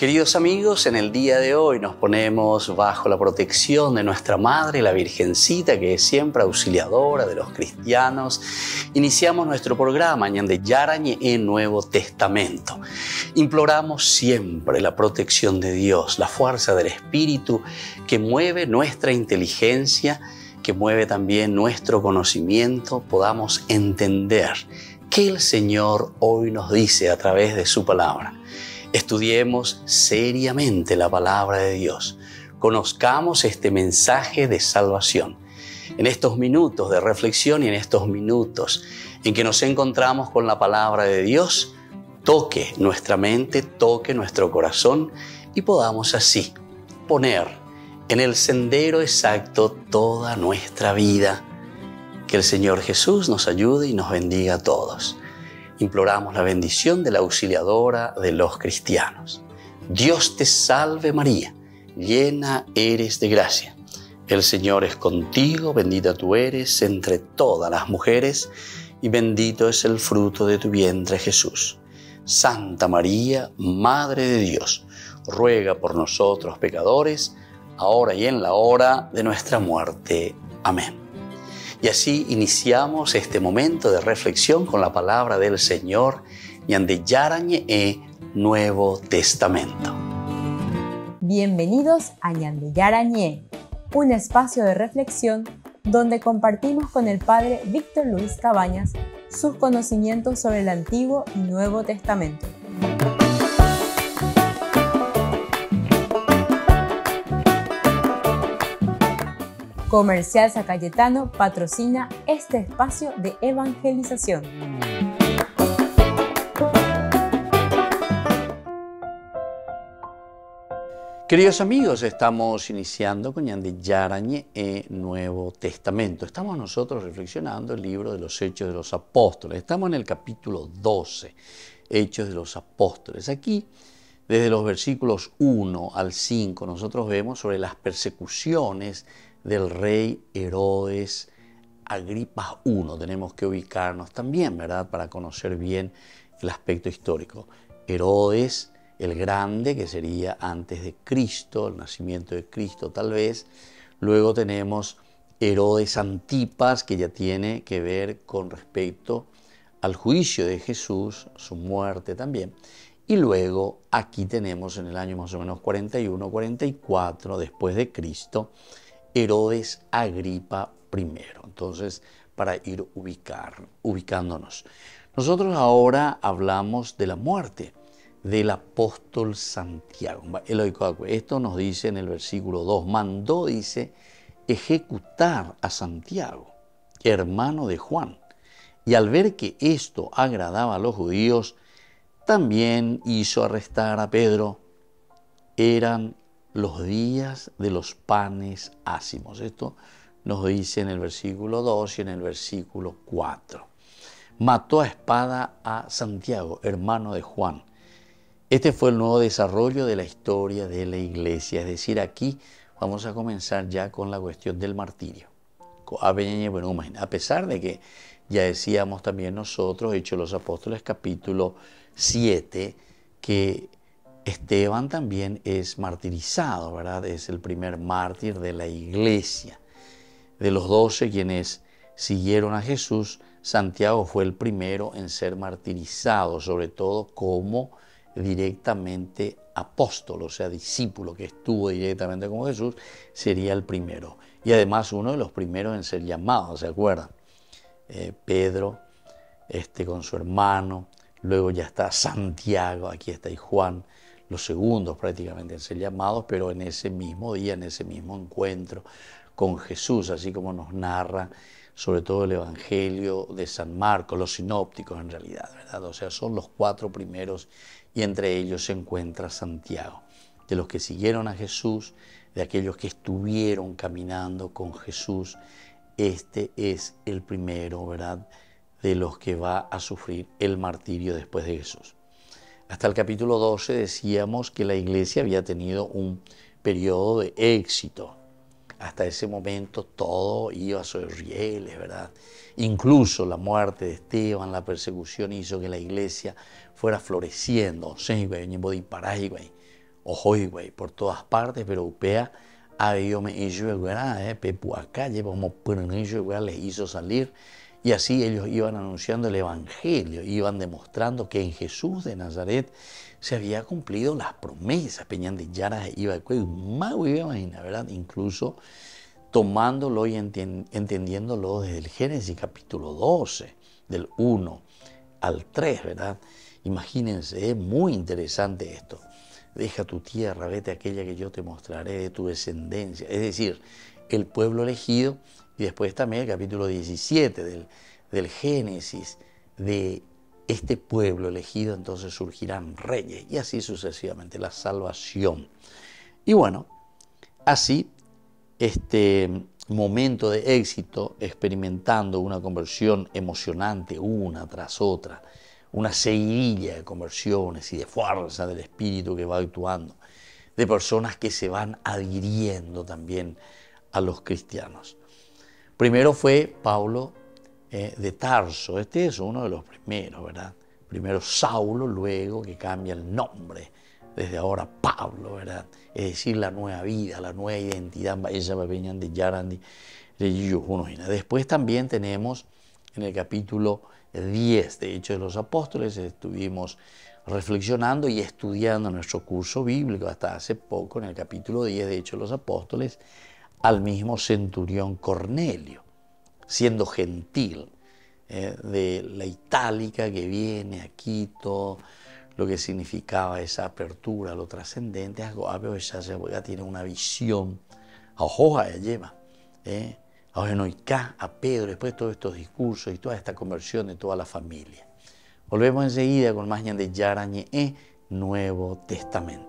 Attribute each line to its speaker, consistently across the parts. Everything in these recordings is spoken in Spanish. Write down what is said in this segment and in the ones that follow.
Speaker 1: Queridos amigos, en el día de hoy nos ponemos bajo la protección de nuestra Madre, la Virgencita, que es siempre auxiliadora de los cristianos. Iniciamos nuestro programa Ñande Yarañe en Nuevo Testamento. Imploramos siempre la protección de Dios, la fuerza del Espíritu que mueve nuestra inteligencia, que mueve también nuestro conocimiento, podamos entender qué el Señor hoy nos dice a través de su palabra. Estudiemos seriamente la palabra de Dios. Conozcamos este mensaje de salvación. En estos minutos de reflexión y en estos minutos en que nos encontramos con la palabra de Dios, toque nuestra mente, toque nuestro corazón y podamos así poner en el sendero exacto toda nuestra vida. Que el Señor Jesús nos ayude y nos bendiga a todos. Imploramos la bendición de la auxiliadora de los cristianos. Dios te salve María, llena eres de gracia. El Señor es contigo, bendita tú eres entre todas las mujeres y bendito es el fruto de tu vientre Jesús. Santa María, Madre de Dios, ruega por nosotros pecadores, ahora y en la hora de nuestra muerte. Amén. Y así iniciamos este momento de reflexión con la palabra del Señor Ñande Yarañe Nuevo Testamento.
Speaker 2: Bienvenidos a Ñande Yarañe, un espacio de reflexión donde compartimos con el Padre Víctor Luis Cabañas sus conocimientos sobre el Antiguo y Nuevo Testamento. Comercial San Cayetano patrocina este espacio de evangelización.
Speaker 1: Queridos amigos, estamos iniciando con Ñande Yarañe Nuevo Testamento. Estamos nosotros reflexionando el libro de los Hechos de los Apóstoles. Estamos en el capítulo 12, Hechos de los Apóstoles. Aquí, desde los versículos 1 al 5, nosotros vemos sobre las persecuciones del rey Herodes Agripa I. Tenemos que ubicarnos también, ¿verdad?, para conocer bien el aspecto histórico. Herodes el Grande, que sería antes de Cristo, el nacimiento de Cristo tal vez. Luego tenemos Herodes Antipas, que ya tiene que ver con respecto al juicio de Jesús, su muerte también. Y luego aquí tenemos en el año más o menos 41, 44 después de Cristo, Herodes Agripa I. Entonces, para ir ubicándonos. Nosotros ahora hablamos de la muerte del apóstol Santiago. Esto nos dice en el versículo 2. Mandó, dice, ejecutar a Santiago, hermano de Juan. Y al ver que esto agradaba a los judíos, también hizo arrestar a Pedro. Eran los días de los panes ácimos. Esto nos dice en el versículo 2 y en el versículo 4. Mató a espada a Santiago, hermano de Juan. Este fue el nuevo desarrollo de la historia de la iglesia. Es decir, aquí vamos a comenzar ya con la cuestión del martirio. A pesar de que ya decíamos también nosotros, Hechos de los Apóstoles capítulo 7, que Esteban también es martirizado, ¿verdad? Es el primer mártir de la iglesia. De los 12 quienes siguieron a Jesús, Santiago fue el primero en ser martirizado, sobre todo como directamente apóstol, o sea, discípulo que estuvo directamente con Jesús, sería el primero. Y además uno de los primeros en ser llamado, ¿se acuerdan? Pedro, con su hermano, luego ya está Santiago, aquí está y Juan, los segundos prácticamente en ser llamados, pero en ese mismo día, en ese mismo encuentro con Jesús, así como nos narra sobre todo el Evangelio de San Marcos, los sinópticos en realidad, ¿verdad? O sea, son los 4 primeros y entre ellos se encuentra Santiago. De los que siguieron a Jesús, de aquellos que estuvieron caminando con Jesús, este es el primero, ¿verdad?, de los que va a sufrir el martirio después de Jesús. Hasta el capítulo 12 decíamos que la iglesia había tenido un periodo de éxito. Hasta ese momento todo iba sobre rieles, ¿verdad? Incluso la muerte de Esteban, la persecución hizo que la iglesia fuera floreciendo. Ojo, güey, por todas partes, pero upea había me hizo pepu acá, llevamos por ellos, les hizo salir. Y así ellos iban anunciando el Evangelio, iban demostrando que en Jesús de Nazaret se había cumplido las promesas. Peñan de Yara iba más, ¿verdad? Incluso tomándolo y entendiéndolo desde el Génesis capítulo 12, del 1 al 3, ¿verdad? Imagínense, es muy interesante esto. Deja tu tierra, vete a aquella que yo te mostraré de tu descendencia. Es decir, el pueblo elegido, y después también el capítulo 17 del Génesis, de este pueblo elegido, entonces surgirán reyes, y así sucesivamente, la salvación. Y bueno, así, este momento de éxito, experimentando una conversión emocionante una tras otra, una seguidilla de conversiones y de fuerza del Espíritu que va actuando, de personas que se van adhiriendo también a los cristianos. Primero fue Pablo de Tarso, este es uno de los primeros, ¿verdad? Primero Saulo, luego que cambia el nombre, desde ahora Pablo, ¿verdad? Es decir, la nueva vida, la nueva identidad. Después también tenemos en el capítulo 10 de Hechos de los Apóstoles, estuvimos reflexionando y estudiando nuestro curso bíblico hasta hace poco, en el capítulo 10 de Hechos de los Apóstoles, al mismo centurión Cornelio, siendo gentil, de la itálica que viene aquí, todo lo que significaba esa apertura a lo trascendente. Ya tiene una visión, a Joja lleva, a Pedro, después de todos estos discursos y toda esta conversión de toda la familia. Volvemos enseguida con más de Yarañe, Nuevo Testamento.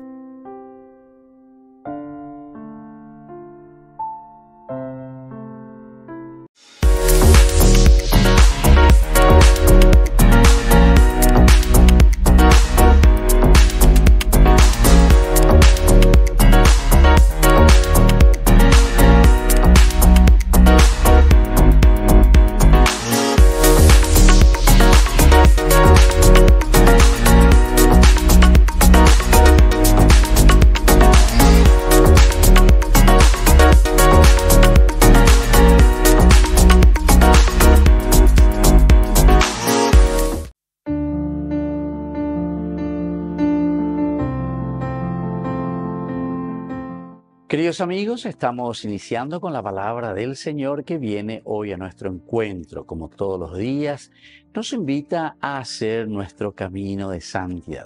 Speaker 1: Queridos amigos, estamos iniciando con la palabra del Señor que viene hoy a nuestro encuentro. Como todos los días, nos invita a hacer nuestro camino de santidad.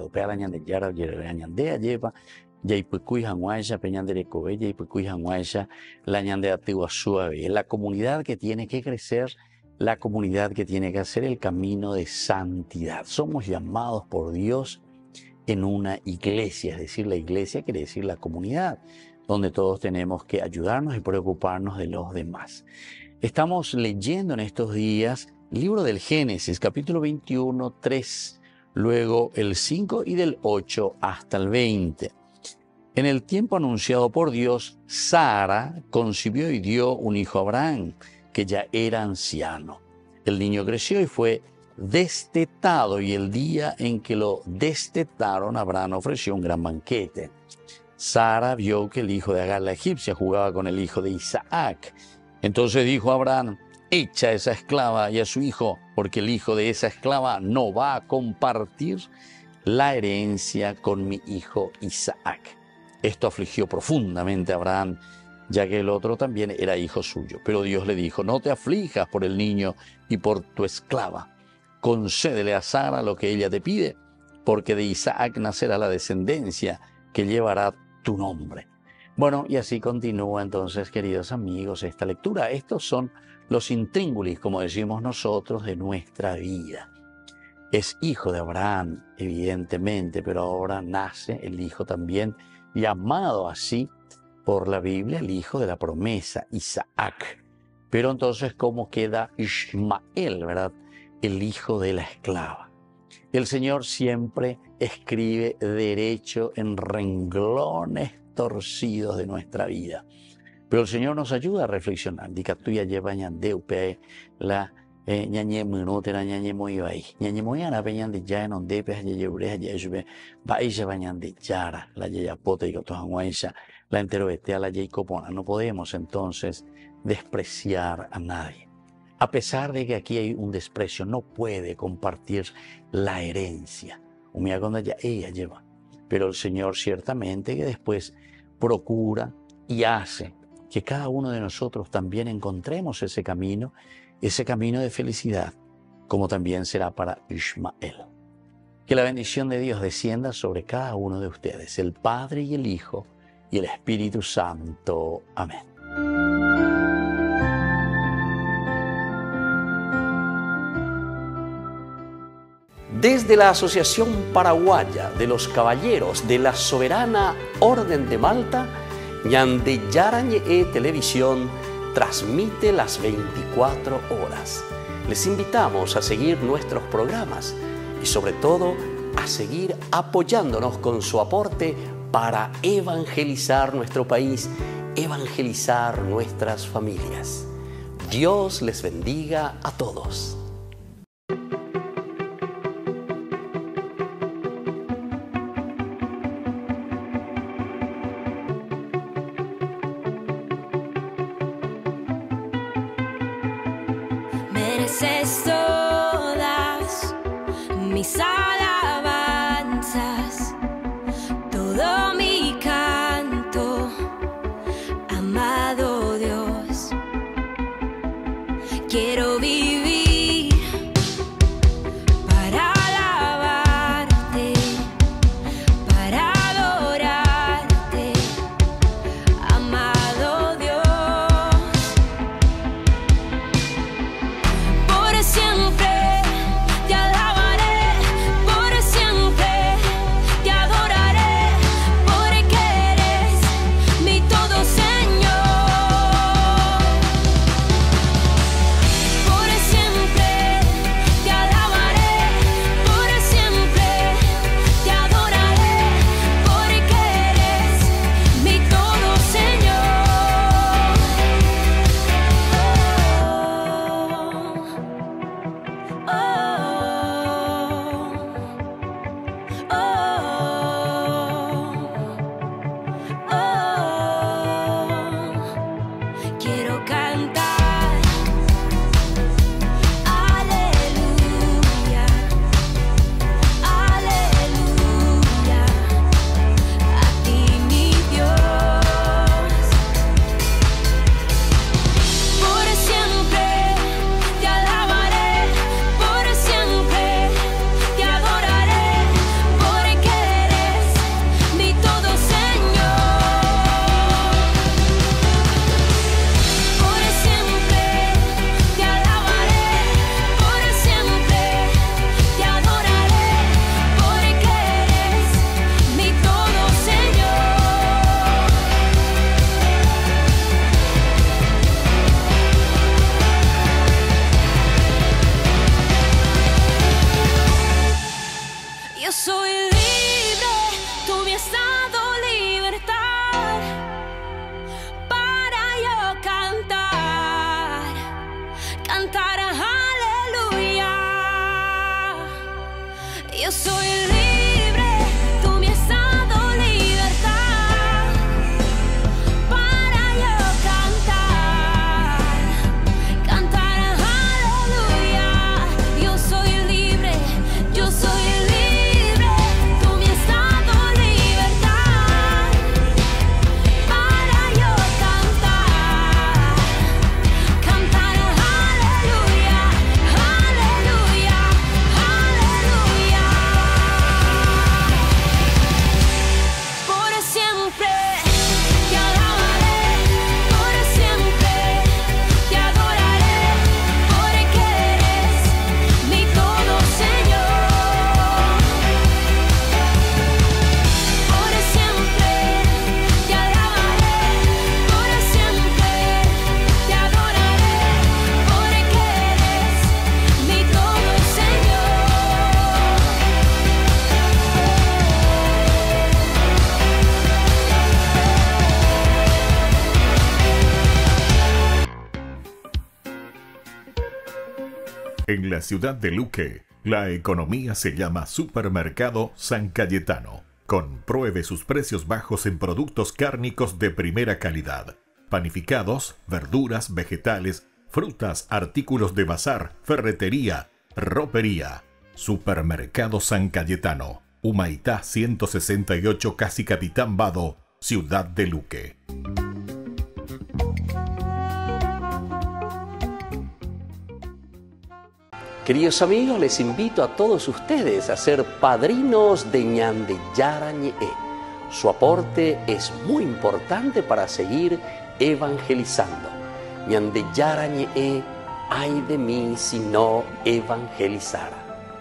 Speaker 1: La comunidad que tiene que crecer, la comunidad que tiene que hacer el camino de santidad. Somos llamados por Dios en una iglesia, es decir, la iglesia quiere decir la comunidad, donde todos tenemos que ayudarnos y preocuparnos de los demás. Estamos leyendo en estos días el libro del Génesis, capítulo 21, 3, luego el 5 y del 8 hasta el 20. En el tiempo anunciado por Dios, Sara concibió y dio un hijo a Abraham, que ya era anciano. El niño creció y fue destetado, y el día en que lo destetaron, Abraham ofreció un gran banquete. Sara vio que el hijo de Agar la egipcia jugaba con el hijo de Isaac. Entonces dijo a Abraham: echa a esa esclava y a su hijo, porque el hijo de esa esclava no va a compartir la herencia con mi hijo Isaac. Esto afligió profundamente a Abraham, ya que el otro también era hijo suyo. Pero Dios le dijo: no te aflijas por el niño y por tu esclava. Concédele a Sara lo que ella te pide, porque de Isaac nacerá la descendencia que llevará tu nombre. Bueno, y así continúa entonces, queridos amigos, esta lectura. Estos son los intríngulis, como decimos nosotros, de nuestra vida. Es hijo de Abraham, evidentemente, pero ahora nace el hijo también, llamado así por la Biblia, el hijo de la promesa, Isaac. Pero entonces, ¿cómo queda Ismael, verdad? El hijo de la esclava. El Señor siempre escribe derecho en renglones torcidos de nuestra vida. Pero el Señor nos ayuda a reflexionar. La ñañe minutera ñañe moibai ñañe moiara peñan de ya en onde pe ya yebre ya yube baisha bañan de yara la ya pota y goto hanguaisha la entero a la ya copona. No podemos entonces despreciar a nadie. A pesar de que aquí hay un desprecio, no puede compartir la herencia. Ya ella lleva. Pero el Señor ciertamente que después procura y hace que cada uno de nosotros también encontremos ese camino de felicidad, como también será para Ismael. Que la bendición de Dios descienda sobre cada uno de ustedes, el Padre y el Hijo y el Espíritu Santo. Amén.
Speaker 3: Desde la Asociación Paraguaya de los Caballeros de la Soberana Orden de Malta, Ñande Yarañe Televisión transmite las 24 horas. Les invitamos a seguir nuestros programas y sobre todo a seguir apoyándonos con su aporte para evangelizar nuestro país, evangelizar nuestras familias. Dios les bendiga a todos.
Speaker 4: Mereces todas mis alabanzas, todo mi canto, amado Dios. Quiero vivir
Speaker 5: En la ciudad de Luque, la economía se llama Supermercado San Cayetano. Compruebe sus precios bajos en productos cárnicos de primera calidad. Panificados, verduras, vegetales, frutas, artículos de bazar, ferretería, ropería. Supermercado San Cayetano, Humaitá 168, Casi Capitán Vado, ciudad de Luque.
Speaker 3: Queridos amigos, les invito a todos ustedes a ser padrinos de Ñande Yarañe. Su aporte es muy importante para seguir evangelizando. Ñande Yarañe, ay de mí si no evangelizara.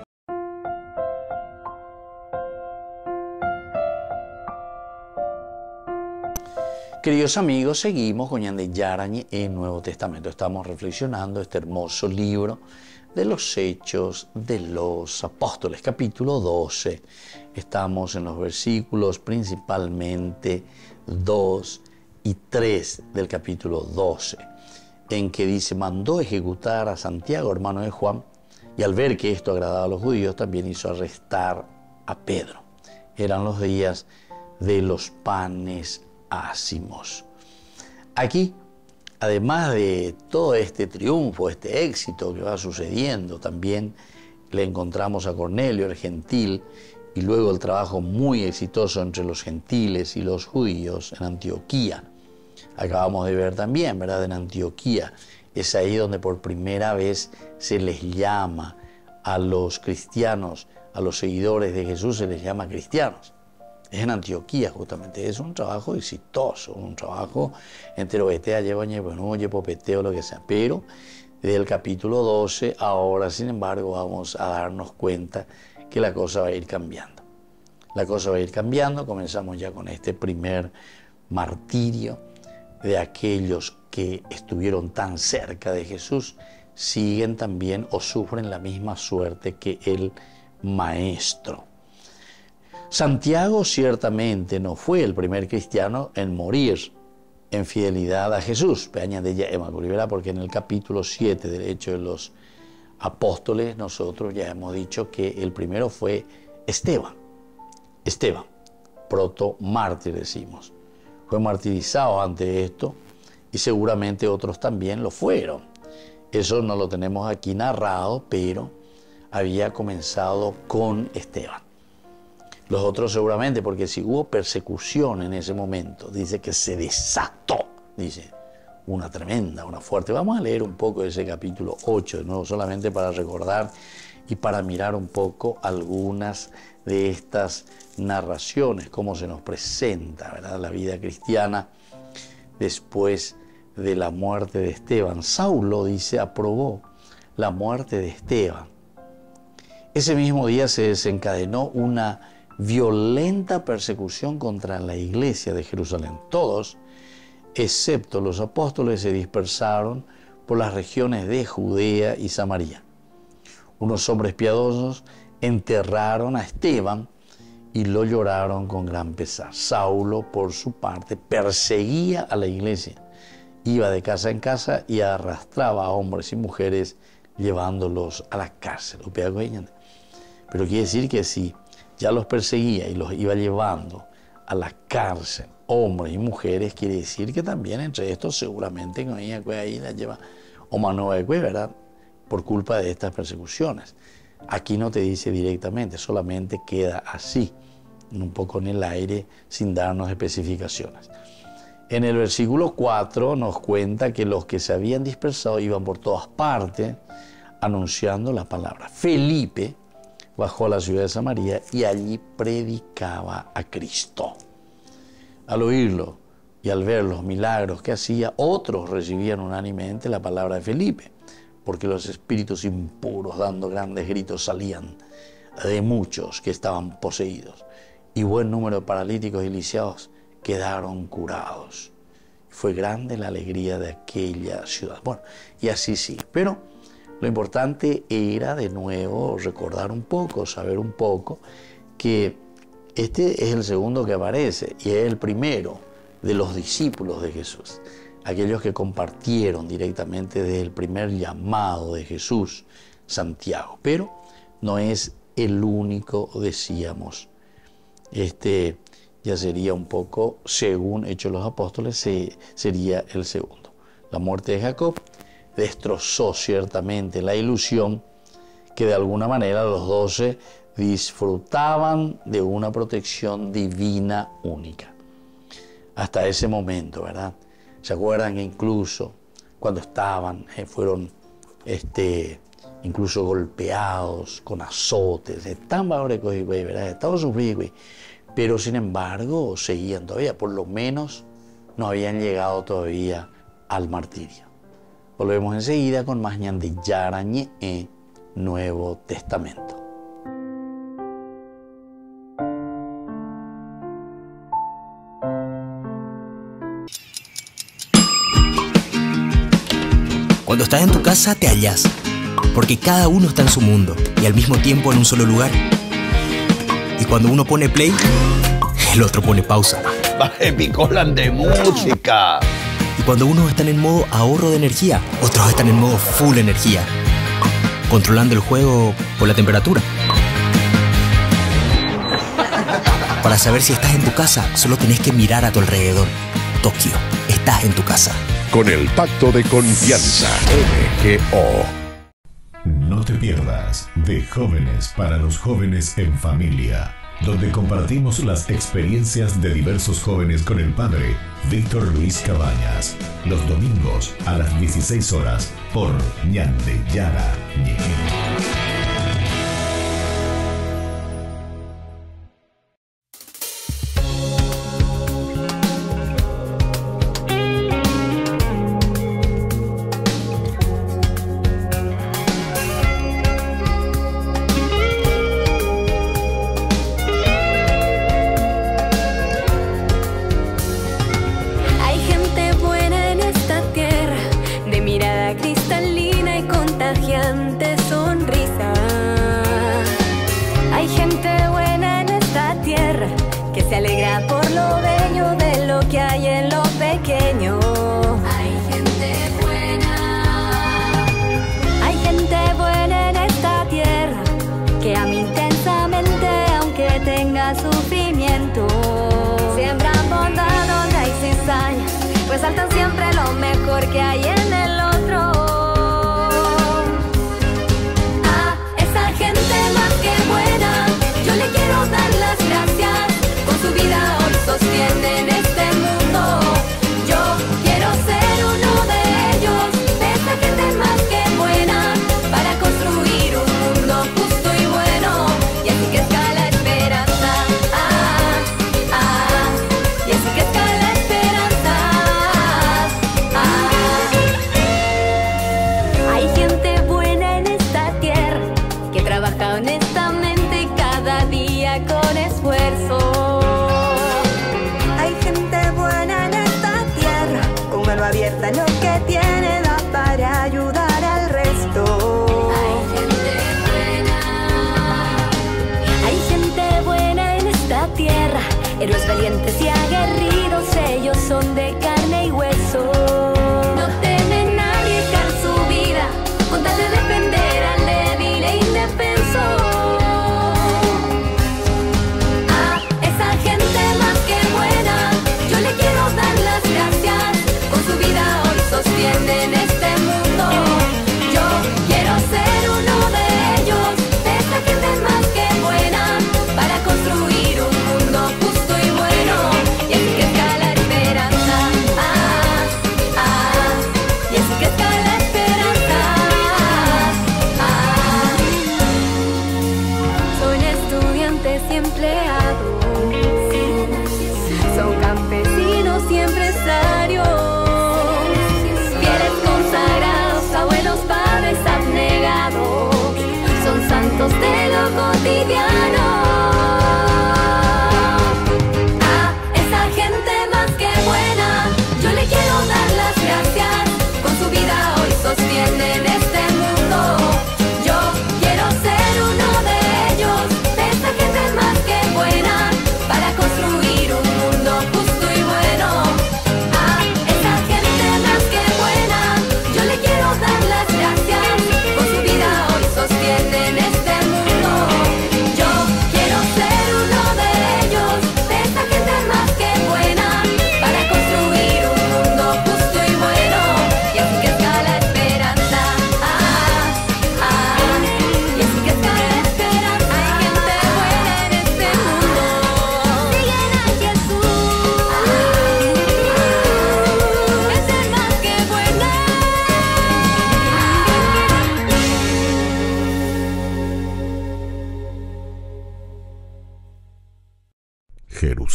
Speaker 1: Queridos amigos, seguimos con Ñande Yarañe en Nuevo Testamento. Estamos reflexionando este hermoso libro de los Hechos de los Apóstoles, capítulo 12. Estamos en los versículos principalmente 2 y 3 del capítulo 12, en que dice: mandó ejecutar a Santiago, hermano de Juan, y al ver que esto agradaba a los judíos, también hizo arrestar a Pedro. Eran los días de los panes ácimos. Aquí, además de todo este triunfo, este éxito que va sucediendo, también le encontramos a Cornelio el gentil y luego el trabajo muy exitoso entre los gentiles y los judíos en Antioquía. Acabamos de ver también, ¿verdad? En Antioquía es ahí donde por primera vez se les llama a los cristianos, a los seguidores de Jesús se les llama cristianos. Es en Antioquía justamente, es un trabajo exitoso, un trabajo entero, popeteo, lo que sea. Pero desde el capítulo 12, ahora sin embargo vamos a darnos cuenta que la cosa va a ir cambiando. La cosa va a ir cambiando, comenzamos ya con este primer martirio de aquellos que estuvieron tan cerca de Jesús, siguen también o sufren la misma suerte que el Maestro. Santiago ciertamente no fue el primer cristiano en morir en fidelidad a Jesús, porque en el capítulo 7 del Hecho de los Apóstoles nosotros ya hemos dicho que el primero fue Esteban, proto-mártir decimos. Fue martirizado ante esto y seguramente otros también lo fueron. Eso no lo tenemos aquí narrado, pero había comenzado con Esteban. Los otros seguramente, porque si hubo persecución en ese momento, dice que se desató, dice, una tremenda, una fuerte. Vamos a leer un poco de ese capítulo 8 de nuevo, solamente para recordar y para mirar un poco algunas de estas narraciones, cómo se nos presenta, ¿verdad?, la vida cristiana después de la muerte de Esteban. Saulo, dice, aprobó la muerte de Esteban. Ese mismo día se desencadenó una violenta persecución contra la iglesia de Jerusalén. Todos, excepto los apóstoles, se dispersaron por las regiones de Judea y Samaria. Unos hombres piadosos enterraron a Esteban y lo lloraron con gran pesar. Saulo, por su parte, perseguía a la iglesia. Iba de casa en casa y arrastraba a hombres y mujeres llevándolos a la cárcel. Pero quiere decir que si ya los perseguía y los iba llevando a la cárcel, hombres y mujeres, quiere decir que también entre estos seguramente ahí la lleva ¿verdad?, por culpa de estas persecuciones. Aquí no te dice directamente, solamente queda así, un poco en el aire, sin darnos especificaciones. En el versículo 4 nos cuenta que los que se habían dispersado iban por todas partes anunciando la palabra. Felipe bajó a la ciudad de Samaria y allí predicaba a Cristo. Al oírlo y al ver los milagros que hacía, otros recibían unánimemente la palabra de Felipe, porque los espíritus impuros, dando grandes gritos, salían de muchos que estaban poseídos, y buen número de paralíticos y lisiados quedaron curados. Fue grande la alegría de aquella ciudad. Bueno, y así sí, pero lo importante era de nuevo recordar un poco, saber un poco, que este es el segundo que aparece y es el primero de los discípulos de Jesús. Aquellos que compartieron directamente desde el primer llamado de Jesús, Santiago. Pero no es el único, decíamos. Ya sería un poco, según Hechos de los Apóstoles, sería el segundo. La muerte de Jacob destrozó ciertamente la ilusión que de alguna manera los 12 disfrutaban de una protección divina única. Hasta ese momento, ¿verdad? ¿Se acuerdan que incluso cuando estaban, fueron incluso golpeados con azotes, ¿verdad? Estaban sufriendo, pero sin embargo seguían todavía, por lo menos no habían llegado todavía al martirio. Volvemos enseguida con más Ñande Yarañe Nuevo Testamento.
Speaker 6: Cuando estás en tu casa te hallas, porque cada uno está en su mundo y al mismo tiempo en un solo lugar. Y cuando uno pone play, el otro pone pausa.
Speaker 3: Baje picolan de música.
Speaker 6: Y cuando unos están en modo ahorro de energía, otros están en modo full energía, controlando el juego por la temperatura. Para saber si estás en tu casa, solo tenés que mirar a tu alrededor. Tokio, estás en tu casa.
Speaker 5: Con el Pacto de Confianza MGO. No te pierdas de Jóvenes para los Jóvenes en Familia, donde compartimos las experiencias de diversos jóvenes con el padre Víctor Luis Cabañas, los domingos a las 16 horas por Ñande Yarañe.
Speaker 4: Héroes valientes y aguerridos, ellos son de carne y hueso. No temen arriesgar su vida con tal de defender al débil e indefenso. A esa gente más que buena, yo le quiero dar las gracias. Con su vida hoy sostienen este mundo. Yo quiero ser uno de ellos, de esa gente más que buena, para construir un mundo justo y bueno.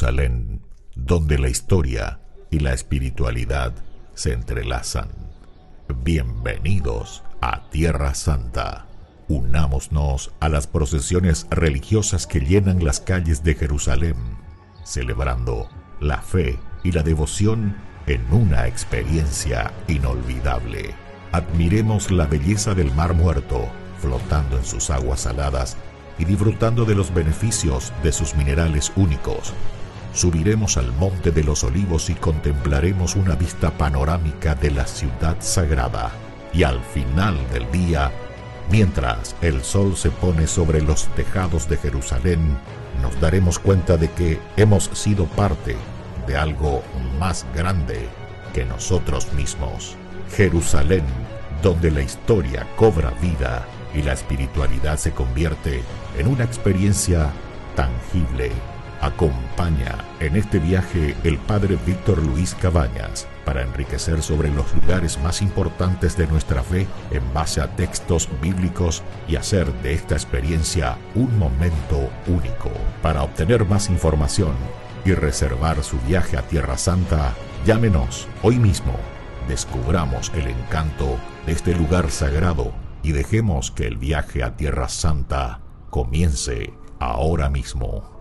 Speaker 5: Jerusalén, donde la historia y la espiritualidad se entrelazan. Bienvenidos a Tierra Santa. Unámonos a las procesiones religiosas que llenan las calles de Jerusalén, celebrando la fe y la devoción en una experiencia inolvidable. Admiremos la belleza del Mar Muerto, flotando en sus aguas saladas y disfrutando de los beneficios de sus minerales únicos. Subiremos al Monte de los Olivos y contemplaremos una vista panorámica de la ciudad sagrada. Y al final del día, mientras el sol se pone sobre los tejados de Jerusalén, nos daremos cuenta de que hemos sido parte de algo más grande que nosotros mismos. Jerusalén, donde la historia cobra vida y la espiritualidad se convierte en una experiencia tangible. Acompaña en este viaje el padre Víctor Luis Cabañas para enriquecer sobre los lugares más importantes de nuestra fe en base a textos bíblicos y hacer de esta experiencia un momento único. Para obtener más información y reservar su viaje a Tierra Santa, llámenos hoy mismo. Descubramos el encanto de este lugar sagrado y dejemos que el viaje a Tierra Santa comience ahora mismo.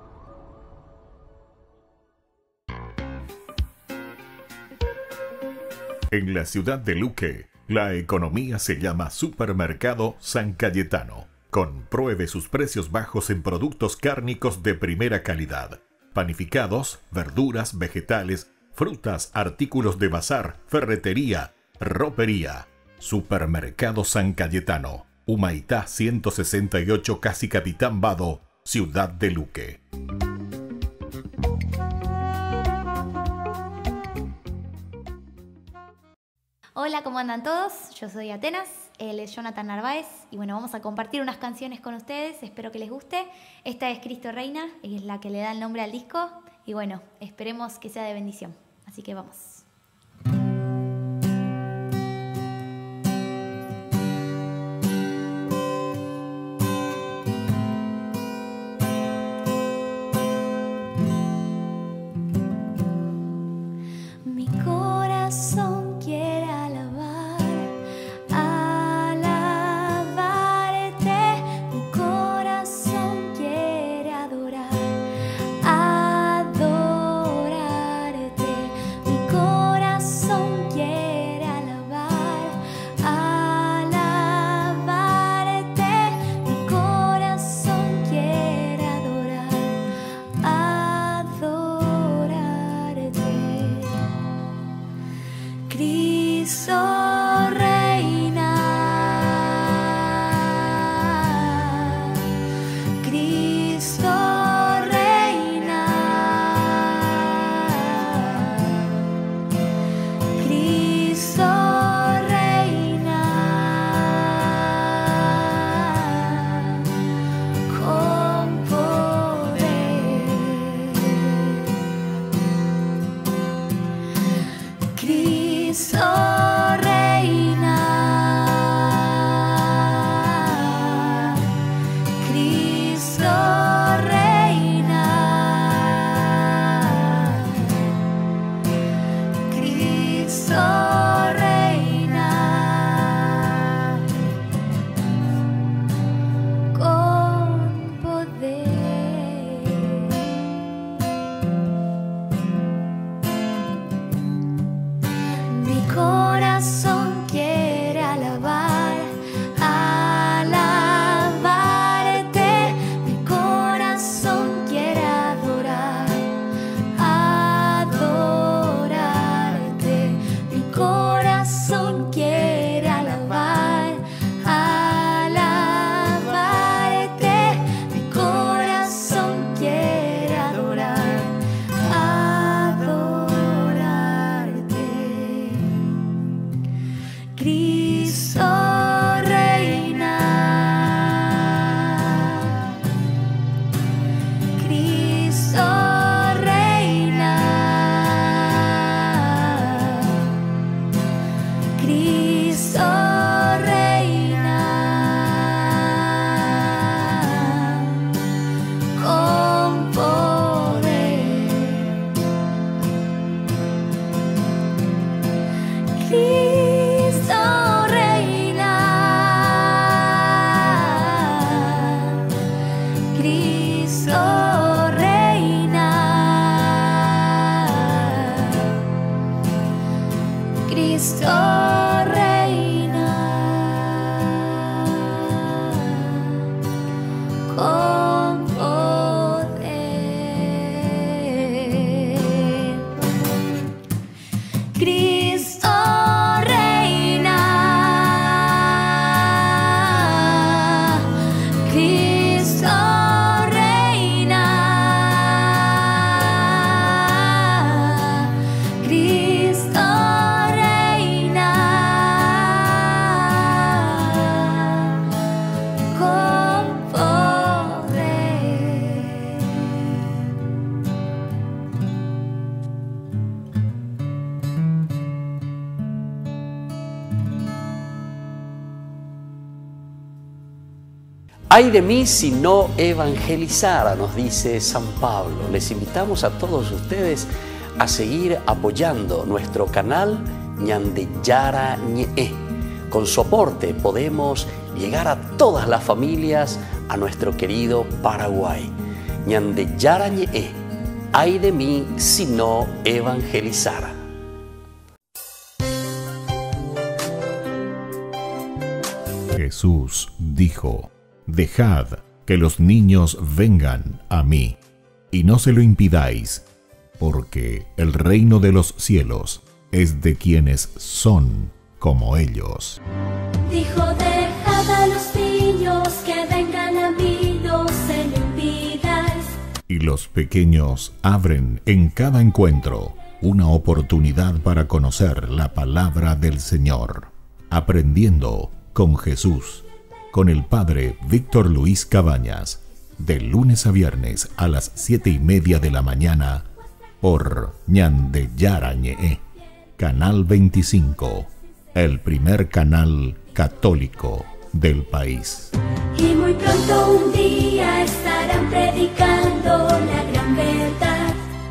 Speaker 5: En la ciudad de Luque, la economía se llama Supermercado San Cayetano. Compruebe sus precios bajos en productos cárnicos de primera calidad. Panificados, verduras, vegetales, frutas, artículos de bazar, ferretería, ropería. Supermercado San Cayetano, Humaitá 168, Casi Capitán Vado, ciudad de Luque.
Speaker 7: Hola, ¿cómo andan todos? Yo soy Atenas, él es Jonathan Narváez y bueno, vamos a compartir unas canciones con ustedes, espero que les guste. Esta es Cristo Reina, es la que le da el nombre al disco y bueno, esperemos que sea de bendición. Así que vamos.
Speaker 4: Mi corazón quiere alabarte, mi corazón quiere adorarte, mi corazón Cristo reina con poder. Cristo reina, Cristo reina, Cristo reina con poder.
Speaker 3: Ay de mí si no evangelizara, nos dice San Pablo. Les invitamos a todos ustedes a seguir apoyando nuestro canal Ñande Yarañe. Con su aporte podemos llegar a todas las familias a nuestro querido Paraguay. Ñande Yarañe. Ay de mí si no evangelizara.
Speaker 5: Jesús dijo: Dejad que los niños vengan a mí, y no se lo impidáis, porque el reino de los cielos es de quienes son como ellos.
Speaker 4: Dijo, dejad a los niños que vengan a mí, no se lo impidáis.
Speaker 5: Y los pequeños abren en cada encuentro una oportunidad para conocer la palabra del Señor, aprendiendo con Jesús, con el Padre Víctor Luis Cabañas, de lunes a viernes a las 7:30 de la mañana, por Ñande Yarañe, Canal 25, el primer canal católico del país.
Speaker 4: Y muy pronto un día estarán predicando la gran verdad.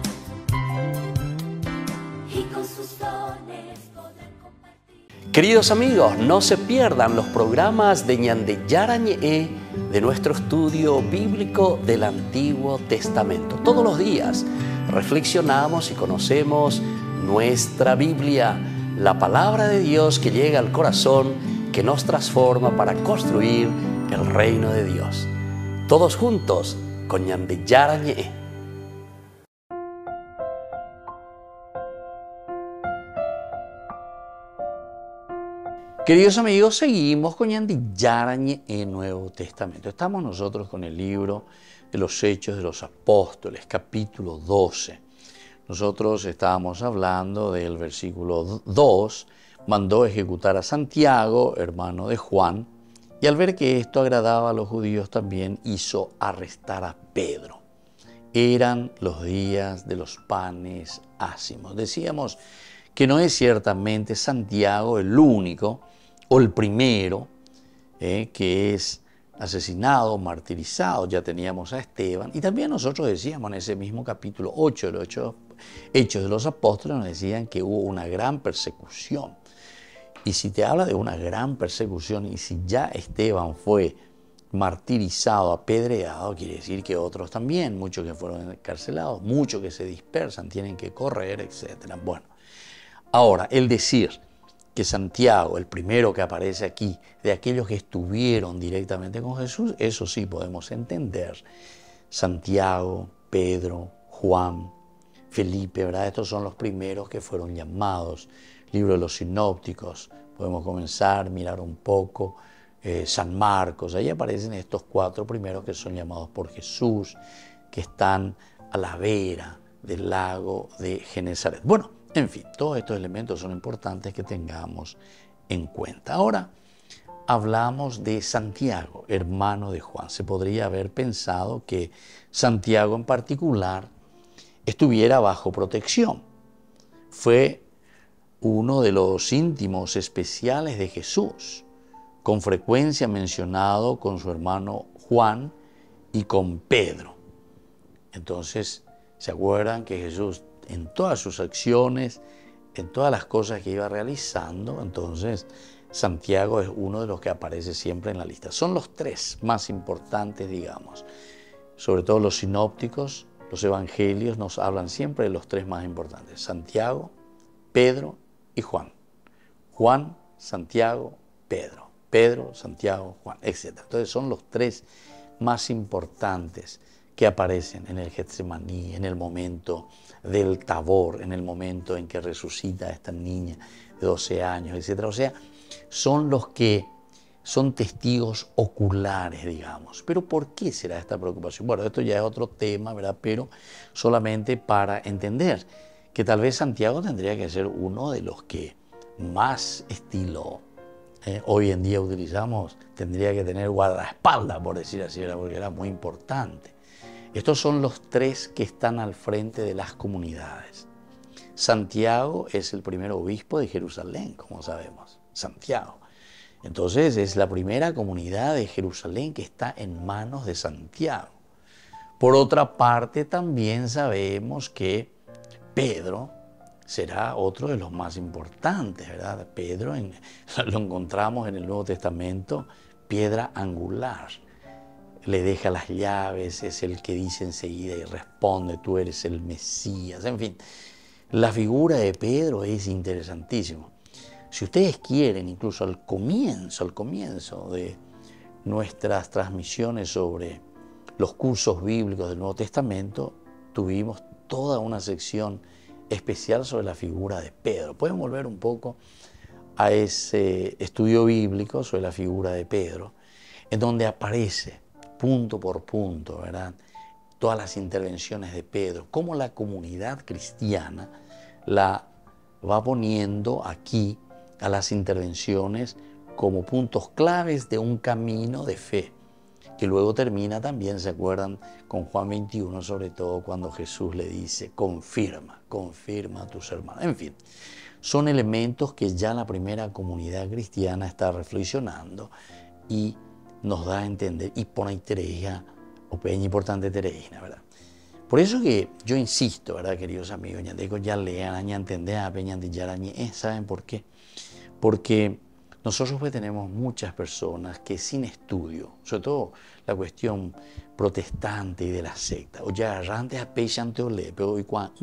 Speaker 4: Y con sus dones podrán compartir.
Speaker 3: Queridos amigos, no se pierdan los programas de Ñande Yarañe de nuestro estudio bíblico del Antiguo Testamento. Todos los días reflexionamos y conocemos nuestra Biblia, la palabra de Dios que llega al corazón, que nos transforma para construir el reino de Dios. Todos juntos con Ñande Yarañe.
Speaker 1: Queridos amigos, seguimos con Ñande Yarañe en Nuevo Testamento. Estamos nosotros con el libro de los Hechos de los Apóstoles, capítulo 12. Nosotros estábamos hablando del versículo 2, mandó ejecutar a Santiago, hermano de Juan, y al ver que esto agradaba a los judíos también hizo arrestar a Pedro. Eran los días de los panes ácimos. Decíamos que no es ciertamente Santiago el único o el primero que es asesinado, martirizado. Ya teníamos a Esteban, y también nosotros decíamos en ese mismo capítulo 8 de los Hechos de los Apóstoles, nos decían que hubo una gran persecución. Y si te habla de una gran persecución, y si ya Esteban fue martirizado, apedreado, quiere decir que otros también, muchos que fueron encarcelados, muchos que se dispersan, tienen que correr, etc. Bueno, ahora, el decir que Santiago, el primero que aparece aquí, de aquellos que estuvieron directamente con Jesús, eso sí podemos entender. Santiago, Pedro, Juan, Felipe, ¿verdad? Estos son los primeros que fueron llamados. Libro de los Sinópticos, podemos comenzar, mirar un poco. San Marcos, ahí aparecen estos 4 primeros que son llamados por Jesús, que están a la vera del lago de Genesaret. Bueno, en fin, todos estos elementos son importantes que tengamos en cuenta. Ahora hablamos de Santiago, hermano de Juan. Se podría haber pensado que Santiago en particular estuviera bajo protección. Fue uno de los íntimos especiales de Jesús, con frecuencia mencionado con su hermano Juan y con Pedro. Entonces, ¿se acuerdan que Jesús en todas sus acciones, en todas las cosas que iba realizando, entonces Santiago es uno de los que aparece siempre en la lista? Son los 3 más importantes, digamos. Sobre todo los sinópticos, los evangelios nos hablan siempre de los 3 más importantes: Santiago, Pedro y Juan. Juan, Santiago, Pedro. Pedro, Santiago, Juan, etc. Entonces son los tres más importantes que aparecen en el Getsemaní, en el momento del Tabor, en el momento en que resucita a esta niña de 12 años, etc. O sea, son los que son testigos oculares, digamos. Pero ¿por qué será esta preocupación? Bueno, esto ya es otro tema, ¿verdad? Pero solamente para entender que tal vez Santiago tendría que ser uno de los que más estilo hoy en día utilizamos, tendría que tener guardaespaldas, por decir así, porque era muy importante. Estos son los tres que están al frente de las comunidades. Santiago es el primer obispo de Jerusalén, como sabemos, Santiago. Entonces es la primera comunidad de Jerusalén que está en manos de Santiago. Por otra parte, también sabemos que Pedro será otro de los más importantes, ¿verdad? Pedro lo encontramos en el Nuevo Testamento, piedra angular. Le deja las llaves, es el que dice enseguida y responde, tú eres el Mesías. En fin, la figura de Pedro es interesantísima. Si ustedes quieren, incluso al comienzo de nuestras transmisiones sobre los cursos bíblicos del Nuevo Testamento, tuvimos toda una sección especial sobre la figura de Pedro. Pueden volver un poco a ese estudio bíblico sobre la figura de Pedro, en donde aparece punto por punto, ¿verdad?, todas las intervenciones de Pedro, cómo la comunidad cristiana la va poniendo aquí a las intervenciones como puntos claves de un camino de fe, que luego termina también, ¿se acuerdan?, con Juan 21, sobre todo cuando Jesús le dice, confirma a tus hermanos. En fin, son elementos que ya la primera comunidad cristiana está reflexionando y nos da a entender, y pone Tereja, o peña importante Tereja, ¿verdad? Por eso que yo insisto, ¿verdad, queridos amigos? Ya lean, ya entender, peña de Yarañe, ¿saben por qué? Porque nosotros pues tenemos muchas personas que sin estudio, sobre todo la cuestión protestante y de la secta, o ya errantes a pechante o le, pero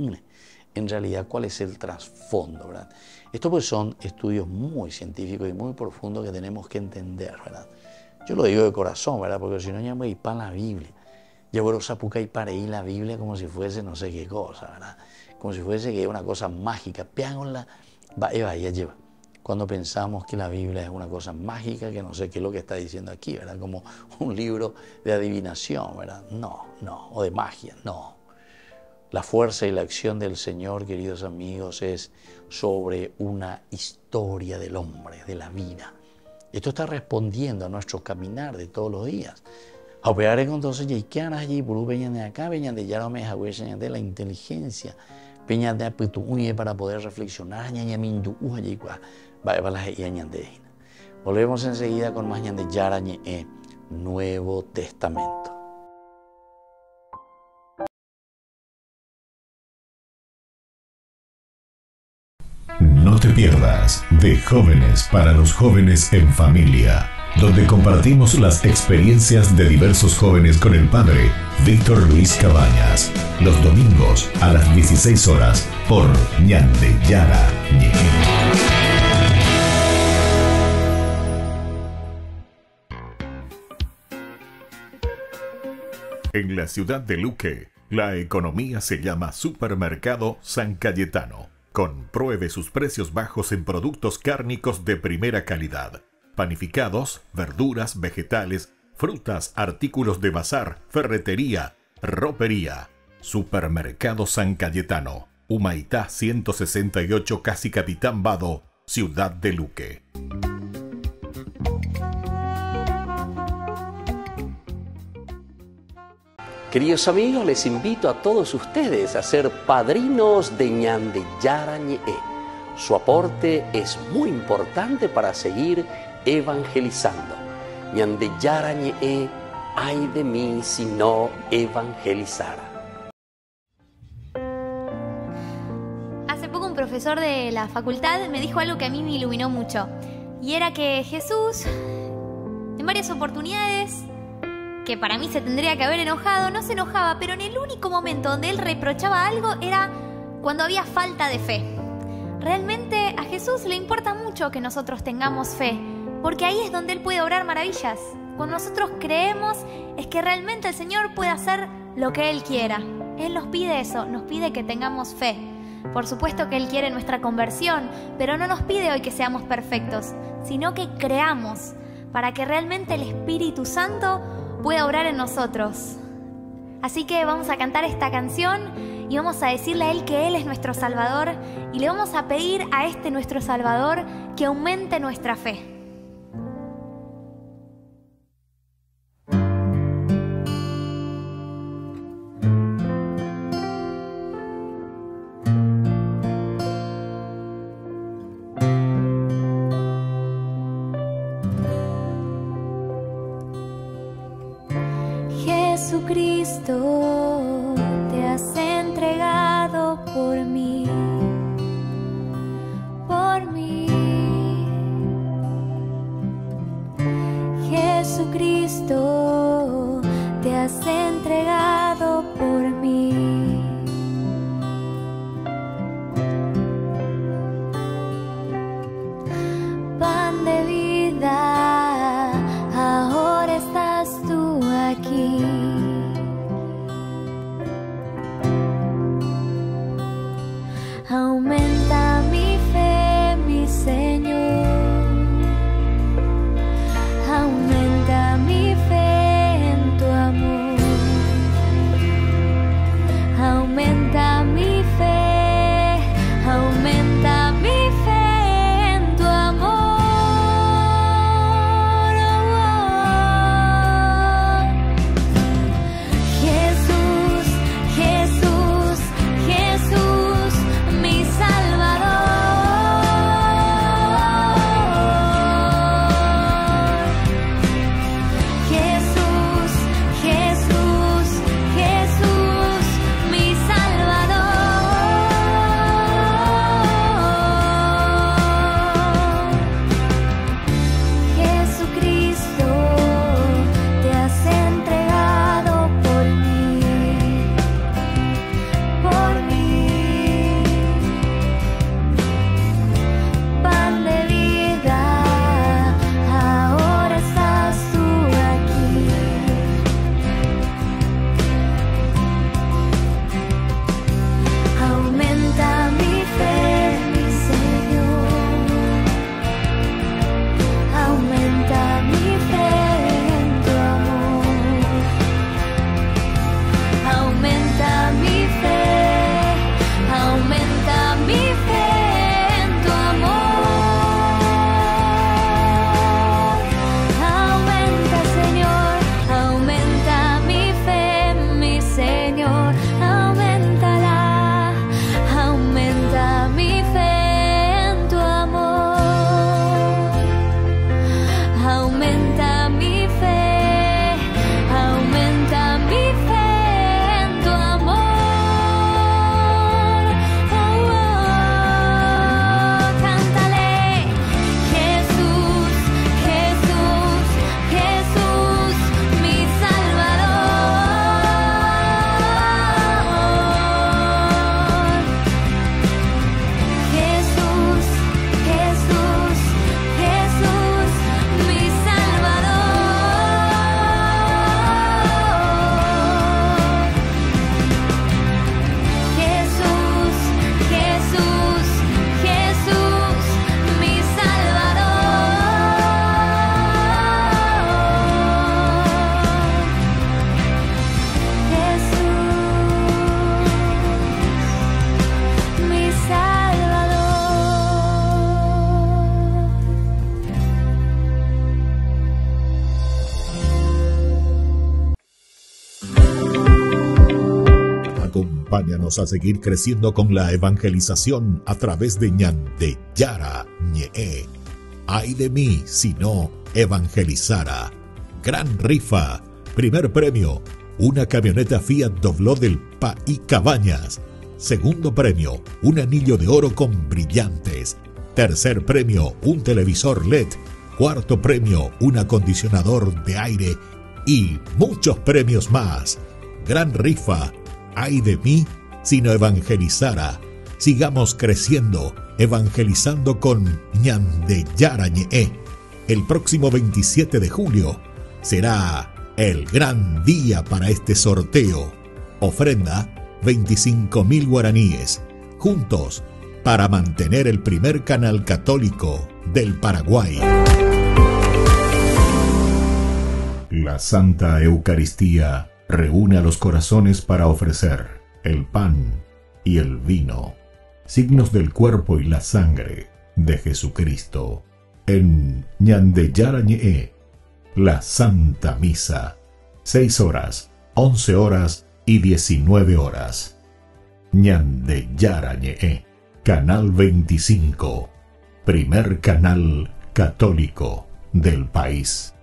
Speaker 1: en realidad cuál es el trasfondo, ¿verdad? Estos pues son estudios muy científicos y muy profundos que tenemos que entender, ¿verdad? Yo lo digo de corazón, ¿verdad? Porque si no ya me para la Biblia. Yo voy a sapuca y para ahí la Biblia como si fuese no sé qué cosa, ¿verdad? Como si fuese que una cosa mágica. Peándola, ya lleva. Cuando pensamos que la Biblia es una cosa mágica, que no sé qué es lo que está diciendo aquí, ¿verdad? Como un libro de adivinación, ¿verdad? No, o de magia, no. La fuerza y la acción del Señor, queridos amigos, es sobre una historia del hombre, de la vida. Esto está respondiendo a nuestro caminar de todos los días. A operar entonces, ¿y qué harás allí? Por veñan de acá, veñan de ya no me hago de la inteligencia, peña de apetuye para poder reflexionar, ñañamindu allí volvemos enseguida con más de Yarañe, Nuevo Testamento.
Speaker 5: No te pierdas de Jóvenes para los Jóvenes en Familia, donde compartimos las experiencias de diversos jóvenes con el padre Víctor Luis Cabañas, los domingos a las 16 horas por Ñande Yarañe. En la ciudad de Luque, la economía se llama Supermercado San Cayetano. Compruebe sus precios bajos en productos cárnicos de primera calidad. Panificados, verduras, vegetales, frutas, artículos de bazar, ferretería, ropería. Supermercado San Cayetano, Humaitá 168, Casi Capitán Vado, ciudad de Luque.
Speaker 3: Queridos amigos, les invito a todos ustedes a ser padrinos de Ñande Yarañe. Su aporte es muy importante para seguir evangelizando. Ñande Yarañe, ay de mí si no evangelizara.
Speaker 7: Hace poco un profesor de la facultad me dijo algo que a mí me iluminó mucho. Y era que Jesús, en varias oportunidades, que para mí se tendría que haber enojado, no se enojaba, pero en el único momento donde él reprochaba algo era cuando había falta de fe. realmente a Jesús le importa mucho que nosotros tengamos fe, porque ahí es donde Él puede obrar maravillas. Cuando nosotros creemos es que realmente el Señor puede hacer lo que Él quiera. Él nos pide eso, nos pide que tengamos fe. Por supuesto que Él quiere nuestra conversión, pero no nos pide hoy que seamos perfectos, sino que creamos para que realmente el Espíritu Santo pueda obrar en nosotros. Así que vamos a cantar esta canción y vamos a decirle a Él que Él es nuestro Salvador y le vamos a pedir a este nuestro Salvador que aumente nuestra fe.
Speaker 4: Jesucristo, te has entregado por mí, por mí. Jesucristo, te has entregado por mí. Pan de vida, ahora estás tú aquí. Aumenta mi fe, mi Señor. Aumenta mi fe en tu amor. Aumenta mi fe. Aumenta mi fe en tu amor. Jesús, Jesús, Jesús, mi Salvador. Jesús, Jesús, Jesús, mi Salvador. Jesucristo, te has entregado por mí, por mí. Pan de vida, ahora estás tú aquí. Aumenta mi fe, mi Señor. Aumenta mi fe en tu amor. Aumenta mi fe. Aumenta mi fe en tu amor. Aumenta, Señor. Aumenta mi fe, mi Señor. Auméntala. Aumenta mi fe en tu amor. Aumenta mi fe. Aumenta mi fe en tu amor. Oh, cántale. Jesús, Jesús, Jesús, mi Salvador. Jesús, Jesús, Jesús, mi Salvador. Jesús, Jesús, Jesús, mi Salvador. Jesús, mi Salvador.
Speaker 5: Acompáñanos a seguir creciendo con la evangelización a través de Ñande Yara Ñe. Ay de mí si no evangelizara. Gran rifa. Primer premio, una camioneta Fiat Dobló del PAI Cabañas. Segundo premio, un anillo de oro con brillantes. Tercer premio, un televisor LED. Cuarto premio, un acondicionador de aire. Y muchos premios más. Gran rifa. Ay de mí si no evangelizara. Sigamos creciendo Evangelizando con Ñande Yarañe. El próximo 27 de julio será el gran día para este sorteo. Ofrenda 25.000 guaraníes. Juntos para mantener el primer canal católico del Paraguay. La Santa Eucaristía reúne a los corazones para ofrecer el pan y el vino, signos del cuerpo y la sangre de Jesucristo. En Ñande Yarañe, la Santa Misa, 6 horas, 11 horas y 19 horas. Ñande Yarañe, Canal 25, primer canal católico del país.